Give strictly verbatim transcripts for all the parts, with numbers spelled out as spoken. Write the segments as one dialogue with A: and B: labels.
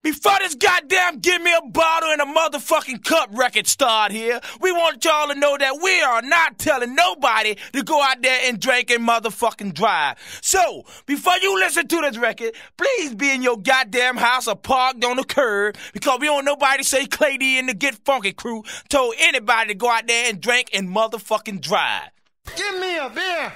A: Before this goddamn Give Me a Bottle and a Motherfucking Cup record start here, we want y'all to know that we are not telling nobody to go out there and drink and motherfucking drive. So, before you listen to this record, please be in your goddamn house or parked on the curb, because we don't want nobody to say Clay D and the Get Funky crew told anybody to go out there and drink and motherfucking drive.
B: Give me a beer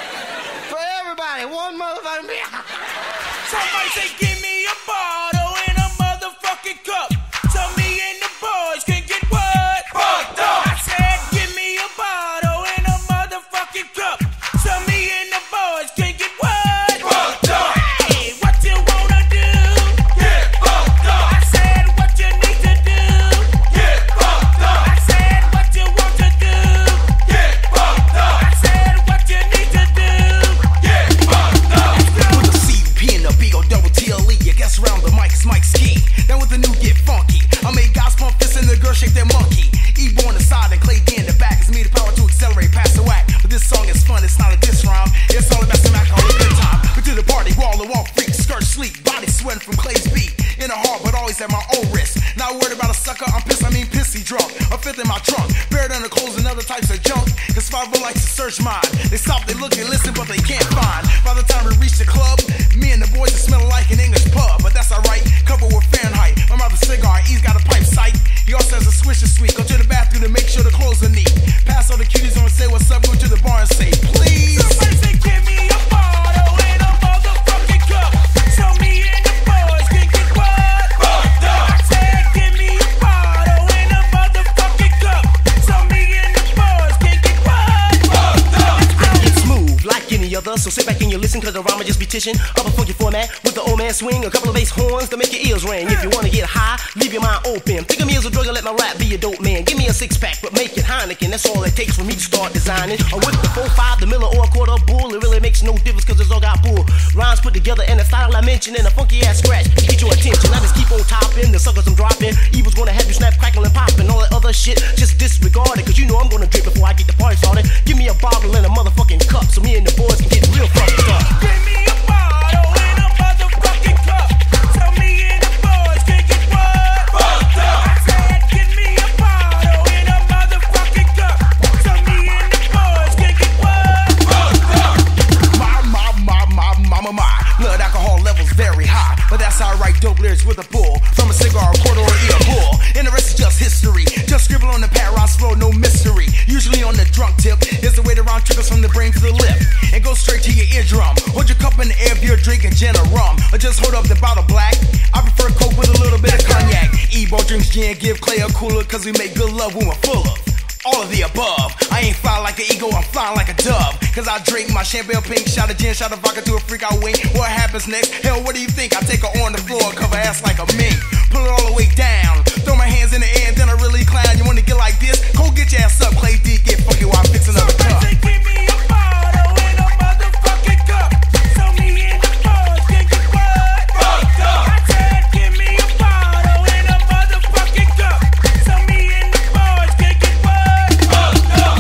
B: for everybody, one motherfucking beer.
A: Somebody say, give me a bottle and a motherfucking cup, so me and the boys can get what? Fucked up. I said, give me a bottle and a motherfucking cup, so me and the boys can get what? Fucked up. Hey, what you wanna do? Get fucked up. I said, what you need to do? Get fucked up. I said, what you want to do? Get fucked up. I said, what you need to do? Get fucked up.
C: With the C U P and the B O double T L E, I guess around the mic is Mike Ski. Then with the new Get Funky, I made guys pump fists and the girl shake their monkey. E-Bo on the side and Clay D in the back. It's me the power to accelerate past the whack. But this song is fun, it's not a diss rhyme. It's all about some alcohol and good time. But to the party, wall to wall freak, skirt sleek, body sweating from Clay's beat. In the heart, but always at my own risk. Not worried about a sucker, I'm pissed, I mean pissy drunk. A fifth in my trunk, buried under clothes and other types of junk. Cause five likes to search mine. They stop, they look, they listen, but they can't find. By the time we reach the club, me and the boys are smelling like an English pub. But that's alright, covered with Fahrenheit. My mother's cigar, he's got a pipe sight. He also has a swisher sweet. Go to the bathroom to make sure the clothes are neat. Pass all the cuties on and say what's up, go to the bar and say please.
A: Somebody say, give me a bottle and a motherfucking cup, so me and the boys can get what? Fucked up. I said, give me a bottle and a motherfucking cup, so me and the boys can get what? Fucked up.
C: It's smooth like any other, so sit back and you listen, cause the rhyme just be tishing of a funky format with the old man swing, a couple of bass horns to make your ears ring. If you wanna get high, leave your mind open. Think of me as a drug and let my rap be a dope man. Give me a six pack, but make it Heineken. That's all it takes for me to start designing. Or with the four five, the Miller, or a quarter bull. It really makes no difference, cause it's all got bull. Rhymes put together in a style I mentioned, and a funky ass scratch to get your attention. I just keep on topping, the suckers I'm dropping. Evil's gonna have you snap, crackle, and popping. All that other shit, just disregard it, cause you know I'm gonna drink before I get the party started. Give me a bottle and a motherfucking cup, so me and the boys can get real fucked up.
A: Give me a bottle and a motherfucking cup, so me and the boys can get what? Fucked up. I said, give me a bottle and a motherfucking cup, so me and the boys can get what? Fucked up.
C: My, my, my, my, my, my, my. Blood alcohol levels very high, but that's how I write dope lyrics with a bull. From a cigar, a quarter, or ear bull. And the rest is just history. Just scribble on the pad, round flow, no mystery. Usually on the drunk tip, is the way the round trickles from the brain to the lip and go straight to your eardrum. Hold your cup in the air if you're drinking gin or rum, or just hold up the bottle black. I prefer Coke with a little bit of cognac. E-Bo drinks gin, give Clay a cooler, cause we make good love when we're full of all of the above. I ain't fly like an eagle, I'm flying like a dove. Cause I drink my champagne pink, shot of gin, shot of vodka to a freak out wing. What happens next? Hell, what do you think? I take her on the floor, cover ass like a mink. Pull it all the way down, throw my hands in the air, and then I really clown. You wanna get like this? Go get your ass up, Clay D, get funky while I'm fixing up a cup.
A: Somebody say, give me a bottle and a motherfucking cup, so me and the boys can get what? Fucked up. I said, give me a bottle and a motherfucking cup, so me and the boys can get what? Fucked up.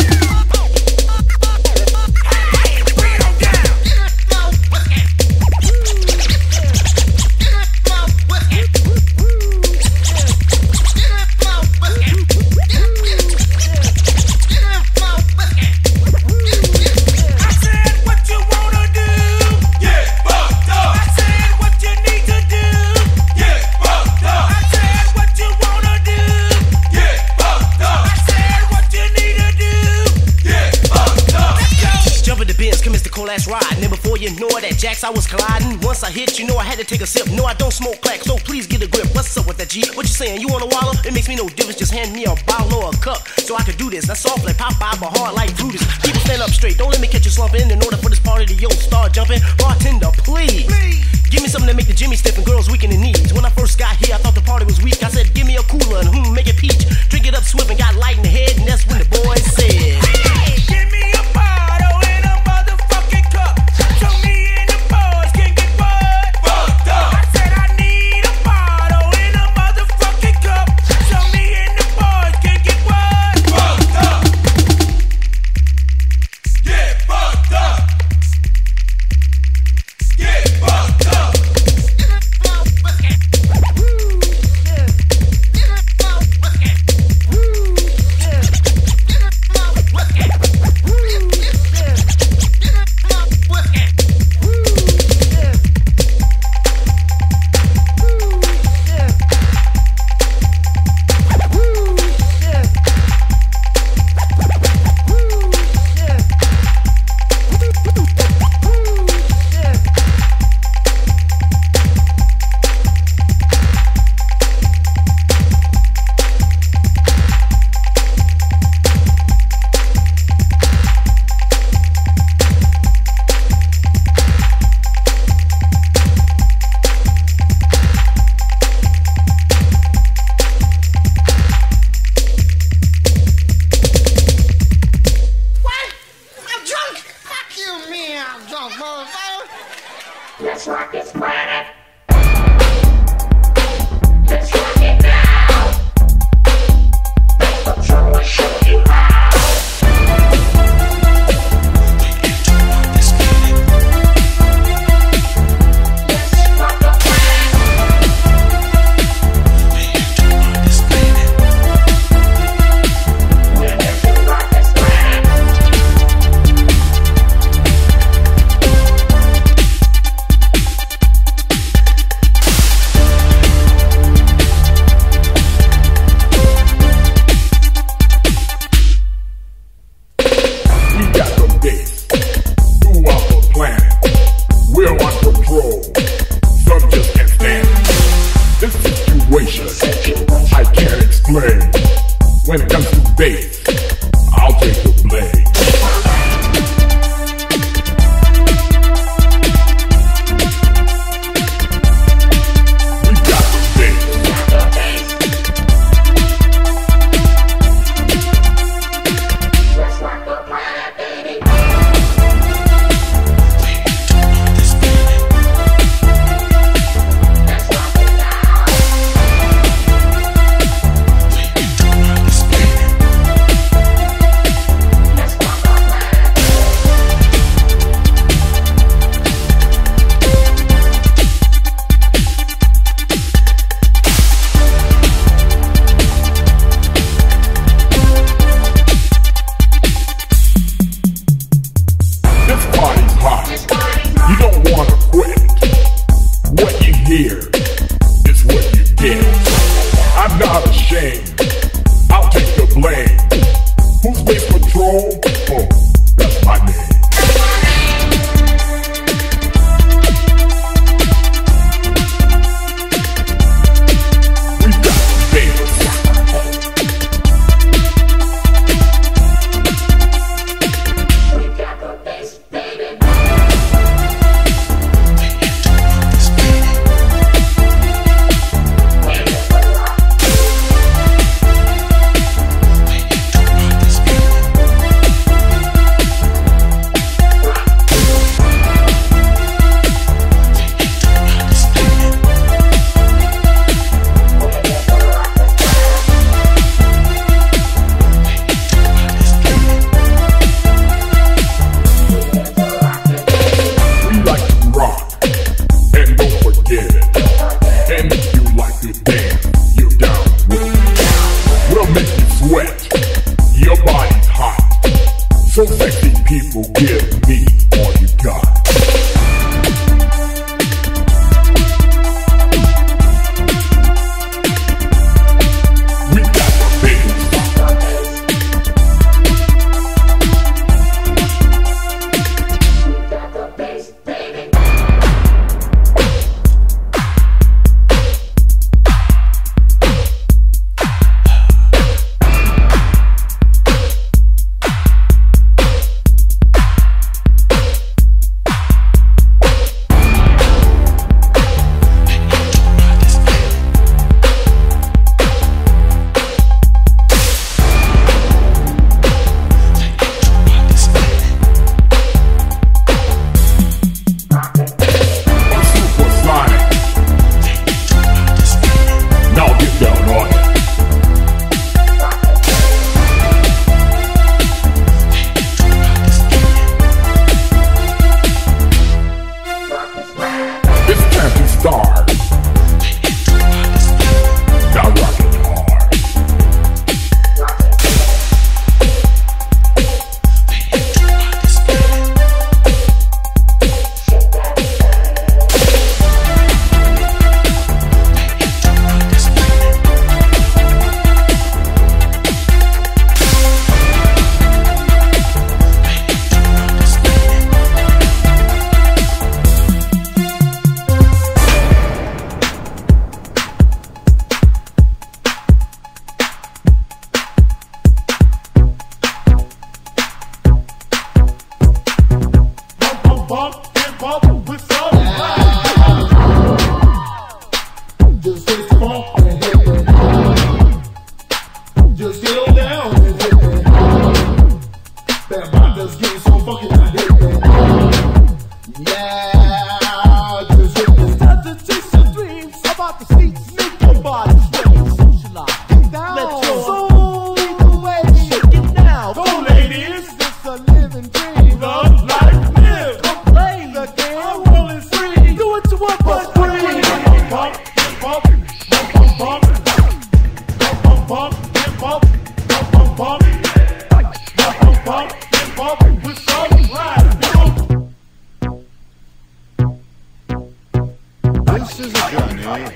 A: Hey, bring it on down. I said, what you wanna do? Get fucked up. I said, what you need to do? Get fucked up. I said, what you wanna do? Get fucked up. I said, what you need to do? Get fucked up. Let's go.
C: Jump in the Benz, commence the cold ass ride. And then before you know it, at Jack's I was colliding. Once I hit, you know I had to take a sip. No, I don't smoke crack, so please get a grip. What's up with that G? What you saying? You wanna wallow? It makes me no difference, just hand me a bottle or a cup, so I can do this. That's soft like Popeye, but hard like Brutus. People stand up straight, don't let me catch you slumping. In order for this party to yo start jumping, bartender, please, give me something to make the Jimmy stiff and girls weak in the knees. When I first got here, I thought the party was weak. I said, give me a cooler and hmm, make it peach. Drink it up swift and got light in the head, and that's when the boys said,
A: Hey, give me a bottle and a motherfucking cup, so me and the boys can get what? Fucked up. I said, I need a bottle and a motherfucking cup, so me and the boys can get what? Fucked up. Get fucked up. Get fucked up.
D: forget. I'm not ashamed. I'll take the blame. Who's Space Patrol? Oh, that's my name. So sexy people, give me all you got. We got the biggest. We got the bass, baby.
E: This is a journey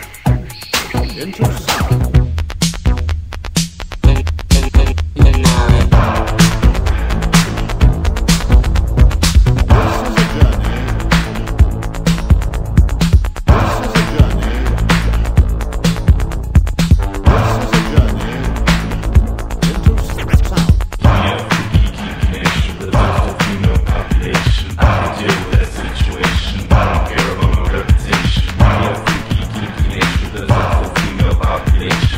E: into sound.
F: Population.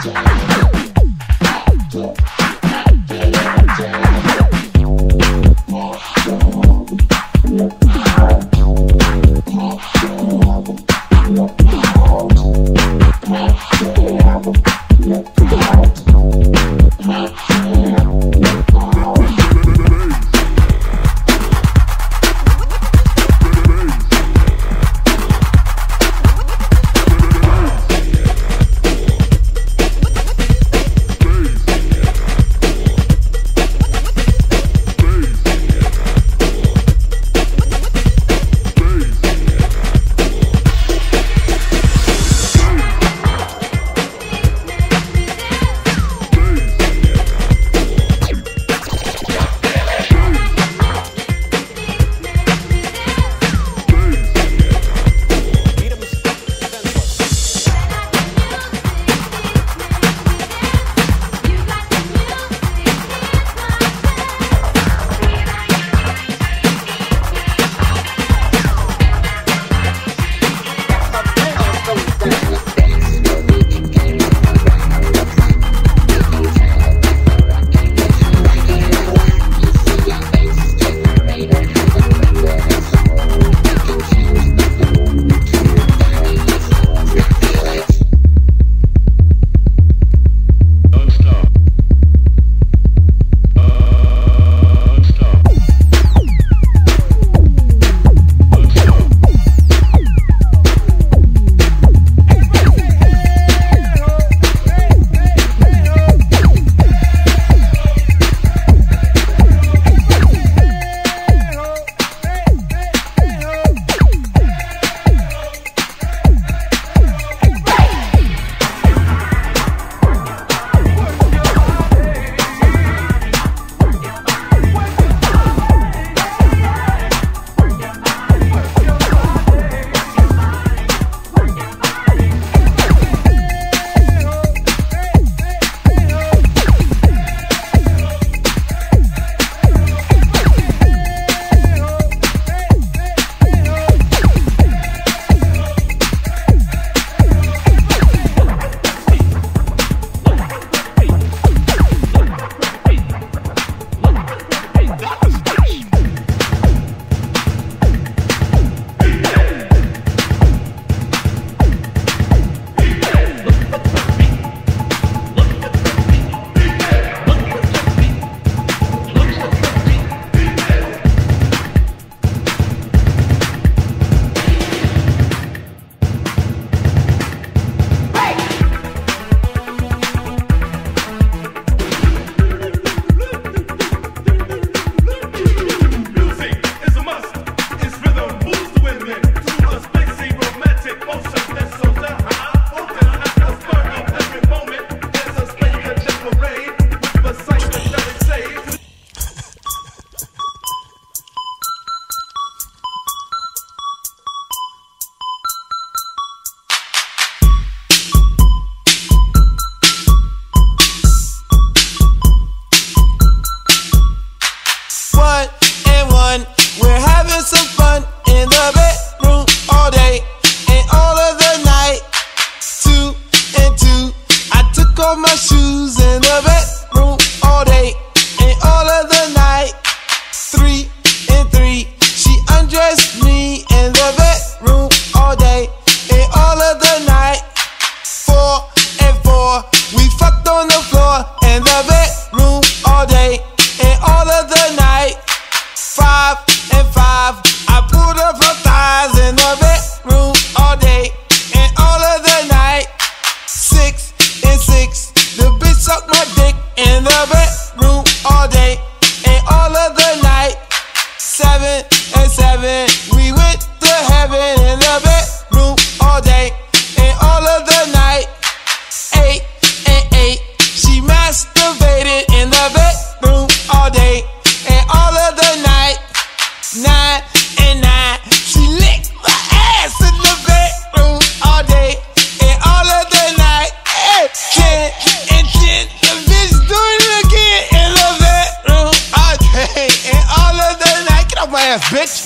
B: ass, bitch!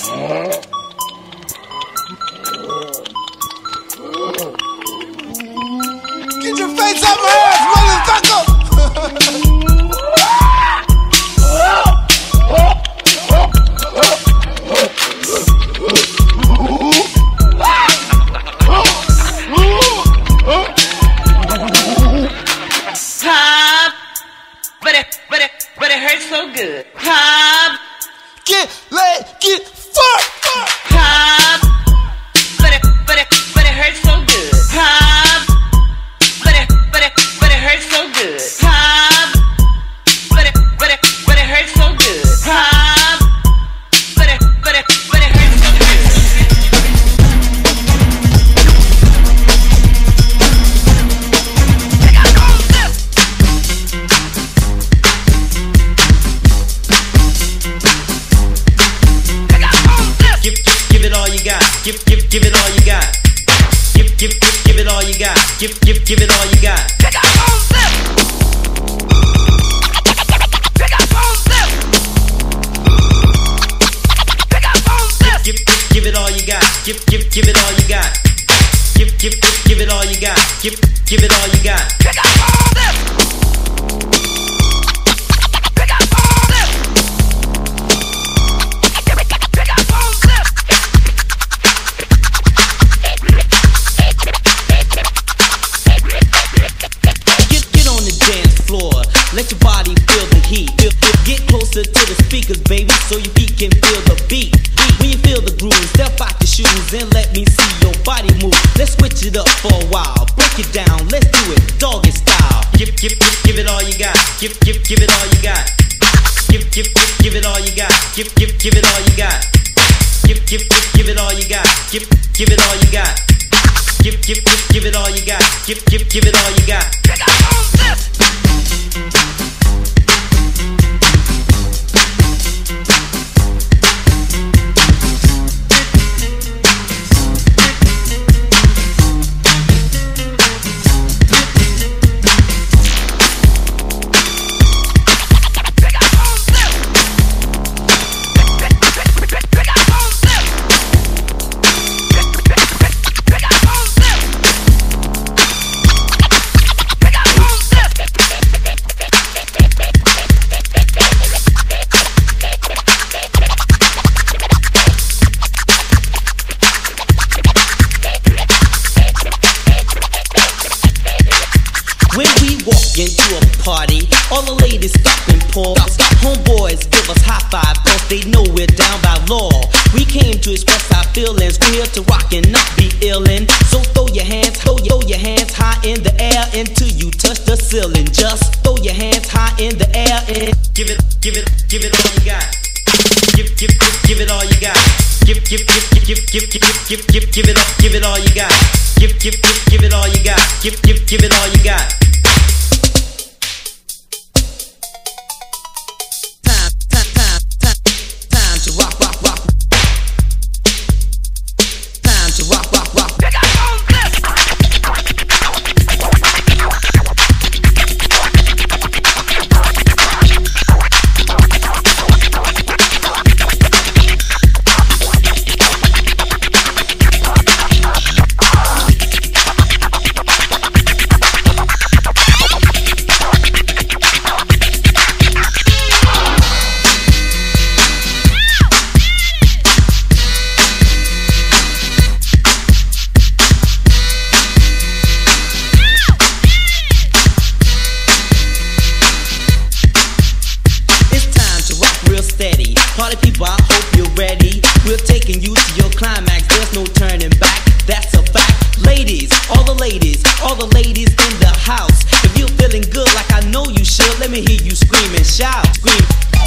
B: Get your face out my ass,
F: give it all you got.
A: Pick up on zip. Pick up on zip. Pick up on zip.
F: Give, give, give it all you got. Give, give, give it all you got. Give, give, give, give it all you got. Give, give it all you got.
A: Pick up on zip. Pick up on zip. Pick up on zip.
F: Get, get on the dance floor. Let your body feel the heat. Feel, feel, get closer to the speakers, baby, so your feet can feel the beat. When you feel the groove, step out your shoes and let me see your body move. Let's switch it up for a while. Break it down, let's do it doggy style. Give, give, give, give it all you got. Give, give, give it all you got. Give, give, give, give it all you got. Give, give, give it all you got. Give, give, give, give it all you got. Give, give it all you got. Give, give, give, give it all you got. Give, give, give it all you got.
A: Pick up on zip.
F: Into a party, all the ladies stop and pause. Homeboys give us high five, cause they know we're down by law. We came to express our feelings, we're here to rock and not be illin'. So throw your hands, throw your, throw your hands high in the air until you touch the ceiling. Just throw your hands high in the air and give it, give it, give it all you got. Give, give, give, give it all you got. Give, give, give, give, give, give, give, give, give, give it up, give it all you got. Give, give, give, give it all you got. Give, give, give it all you got. Party people, I hope you're ready. We're taking you to your climax, there's no turning back, that's a fact. Ladies, all the ladies, all the ladies in the house, if you're feeling good like I know you should, let me hear you scream and shout. Scream.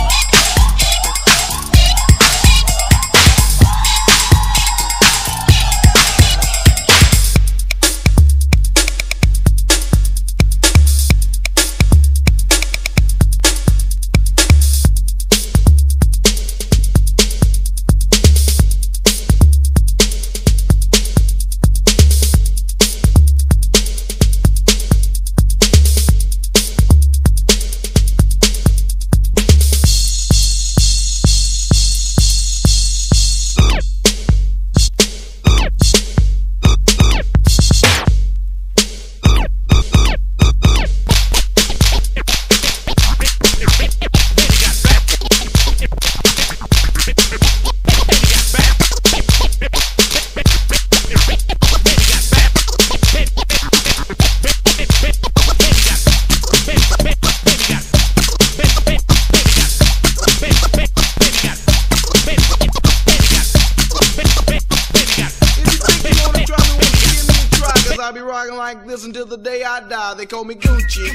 B: I'll be rocking like this until the day I die. They call me Gucci.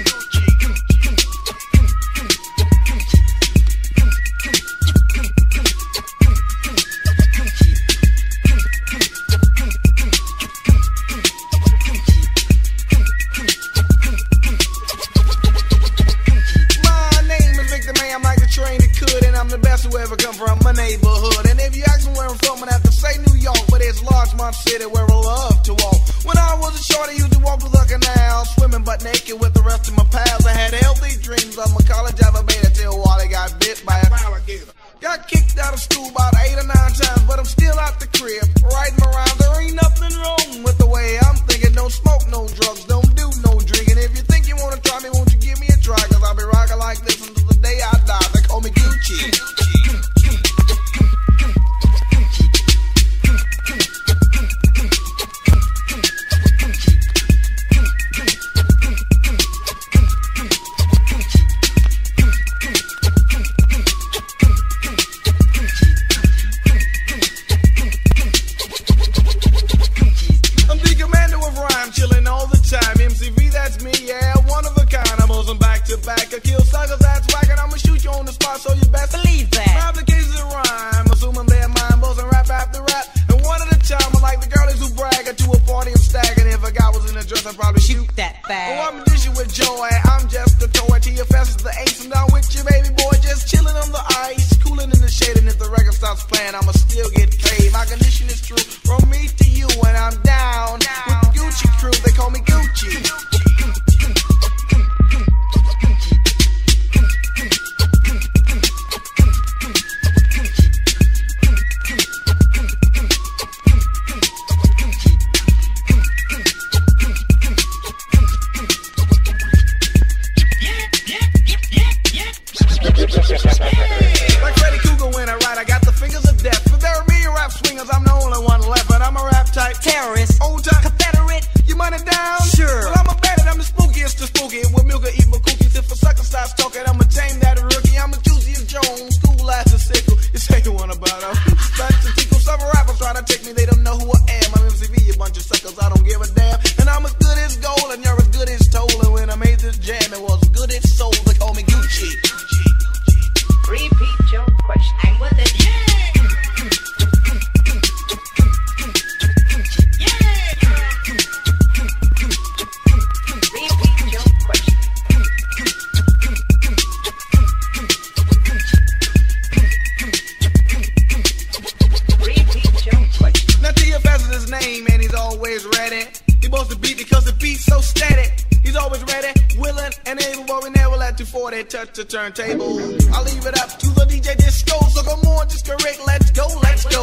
B: Ever come from my neighborhood. And if you ask me where I'm from, I'd have to say New York, but it's Larchmont City where I love to walk. When I was a shorty, used to walk to the canal.
C: rest of my pals. I had healthy dreams of my college elevator till Wally got bit by a alligator. Got kicked out of school about eight or nine times, but I'm still out the crib, riding around. There ain't nothing wrong with the way I'm thinking. Don't smoke no drugs, don't do no drinking. If you think you wanna try me, won't you give me a try? Cause I'll be rocking like this until the day I die. They call me Gucci. Back, I kill suckers, that's whack, and I'ma shoot you on the spot, so you best believe that. My applications of rhyme, assuming they're mine, buzzing rap after rap. And one at a time, I like the girlies who brag to a party I'm staggering. If a guy was in a dress, I'd probably shoot that fag. Oh, I'm a dishing with joy, I'm just a toy. T F S is the ace, I'm down with you, baby boy, just chilling on the ice, cooling in the shade. And if the record stops playing, I'ma still get paid. My condition is true, from me to you, and I'm down, down with the Gucci crew, they call me Gucci. Like Freddy Cougar when I ride, I got the fingers of death. But there are million rap swingers, I'm the only one left. But I'm a rap type terrorist, old time Confederate. You money down? Sure. Well, I'm a bandit, I'm the spookiest to spooky. With milk or eat my cookies. If a sucker starts talking, I'ma tame that rookie. I'm a juicy as Jones, school ass a sickle. You say you want about it. Back to tickle. Some rappers try to take me, they don't know who I am. I'm M C V, you bunch of suckers, I don't give a damn. And I'm as good as gold, and you're as good as told. And when I made this jam, it was good as soul. They call me Gucci.
G: Repeat your question. I'm with it. Yeah. Repeat your question. Repeat your question.
C: Now T F S is his name, and he's always ready. He wants to beat because the beat's so steady. He's always ready, willing, and able, but we never let two forty touch the turntable. I leave it up to the D J Disco, so come on, just correct, let's go, let's go.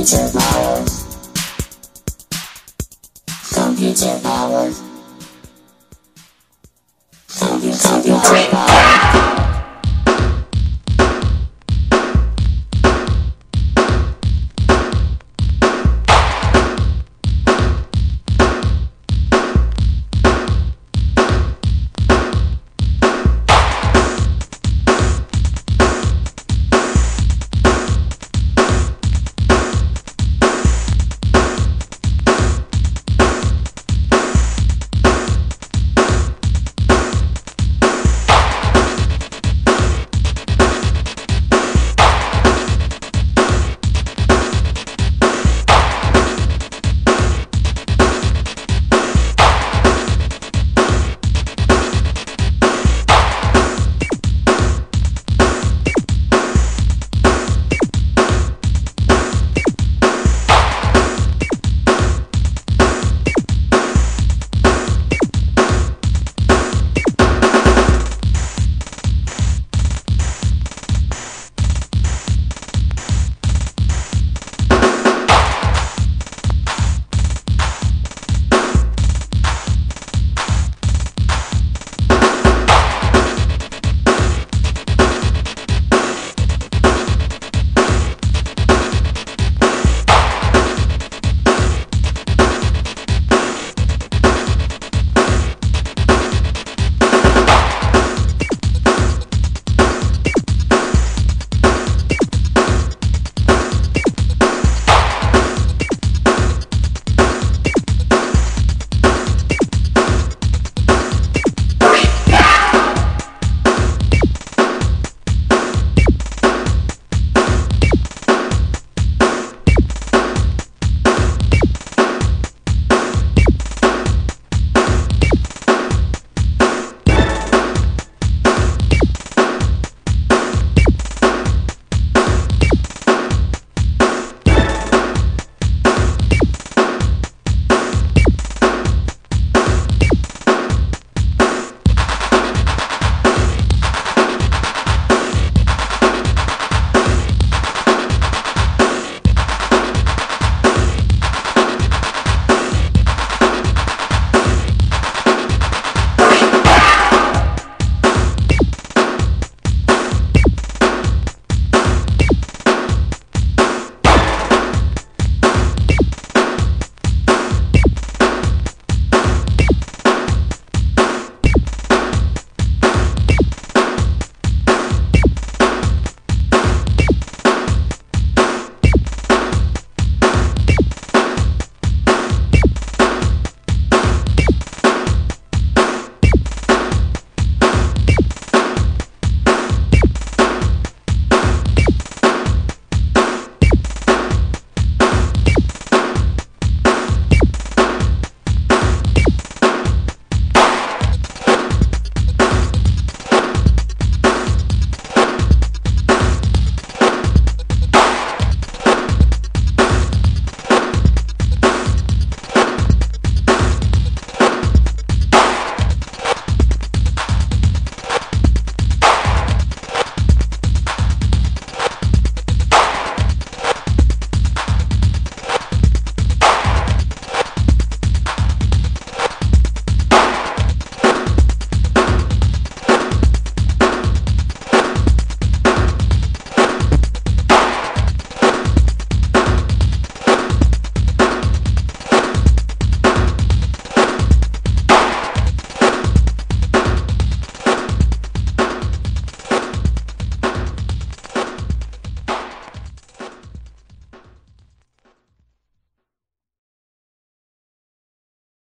H: Computer power. Computer power.